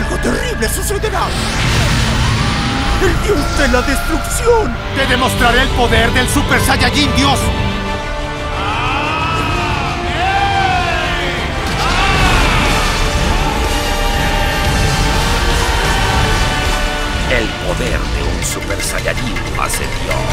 Algo terrible sucederá. ¡El dios de la destrucción! ¡Te demostraré el poder del Super Saiyajin Dios! El poder de un Super Saiyajin hace Dios.